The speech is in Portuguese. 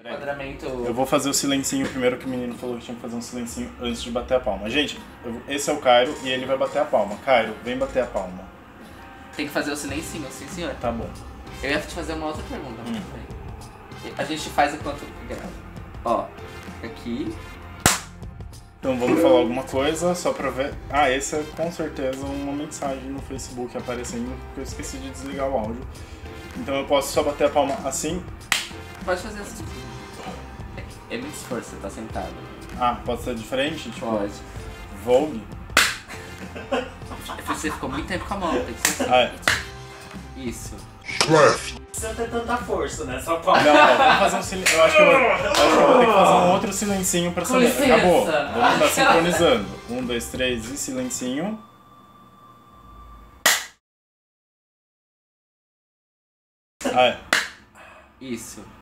Enquadramento. Eu vou fazer o silencinho primeiro, que o menino falou que tinha que fazer um silencinho antes de bater a palma. Gente, esse é o Cairo e ele vai bater a palma. Cairo, vem bater a palma. Tem que fazer o silencinho, sim senhor. Tá bom. Eu ia te fazer uma outra pergunta. A gente faz enquanto grava. Ó, aqui. Então vamos falar alguma coisa só pra ver. Ah, esse é com certeza uma mensagem no Facebook aparecendo, porque eu esqueci de desligar o áudio. Então eu posso só bater a palma assim. Pode fazer assim. É muito esforço, você tá sentado. Ah, pode ser diferente? Tipo, Pode. Vogue? Você ficou muito tempo com a mão, tem que ser assim. Ah, é. Isso. Não precisa ter tanta força, né? Só palma. Não, vamos fazer um silêncio. Eu acho que eu vou ter que fazer um outro silencinho pra saber. licença. Acabou. Vamos estar sincronizando. 1, 2, 3 e silencinho. Ah, é. Isso.